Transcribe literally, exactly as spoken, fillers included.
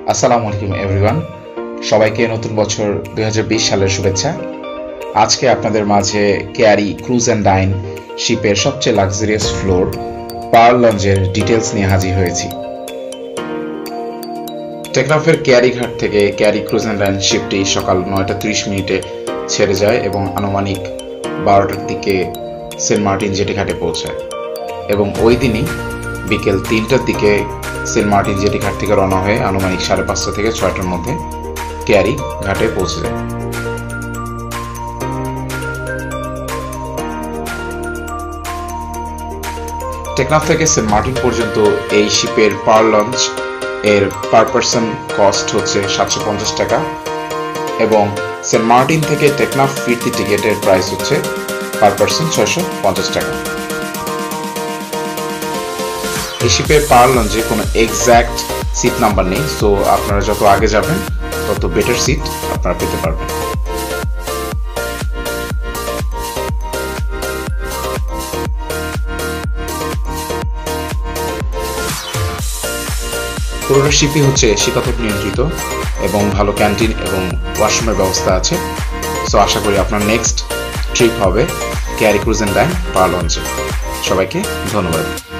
আসসালামু আলাইকুম এভরিওয়ান, সবাইকে নতুন বছর দুই হাজার বিশ সালের শুভেচ্ছা। আজকে আপনাদের মাঝে ক্যারি ক্রুজ অ্যান্ড ডাইন শিপের সবচেয়ে লাক্সারিয়াস ফ্লোর পার্ল লঞ্জের ডিটেলস নিয়ে হাজির হয়েছি। টেকনাফের ক্যারি ঘাট থেকে ক্যারি ক্রুজ অ্যান্ড ডাইন শিপটি সকাল নয়টা ত্রিশ মিনিটে ছেড়ে যায় এবং আনুমানিক বারোটার দিকে সেন্ট মার্টিন জেটি ঘাটে পৌঁছায় এবং ওই দিনই বিকেল তিনটার দিকে সেন্ট মার্টিন জেটি ঘাট থেকে রওনা হয়ে আনুমানিক সাড়ে পাঁচটা থেকে ছয়টার মধ্যে ক্যারি ঘাটে পৌঁছে যায়। টেকনাফ থেকে সেন্ট মার্টিন পর্যন্ত এই শিপের পার লঞ্চ এর পার পারসন কস্ট হচ্ছে সাতশো পঞ্চাশ টাকা এবং সেন্ট মার্টিন থেকে টেকনাফ ফিরতি টিকেটের প্রাইস হচ্ছে পার পারসন ছয়শো পঞ্চাশ টাকা। এই শিপের পার লঞ্চে কোনো এক্সাক্ট সিট নাম্বার নেই, সো আপনারা যত আগে যাবেন তত বেটার সিট আপনারা পেতে পারবেন। পুরোটা শিপই হচ্ছে শীতাতপ নিয়ন্ত্রিত এবং ভালো ক্যান্টিন এবং ওয়াশরুমের ব্যবস্থা আছে। সো আশা করি আপনার নেক্সট ট্রিপ হবে Keari cruise and dine pearl লঞ্চে। সবাইকে ধন্যবাদ।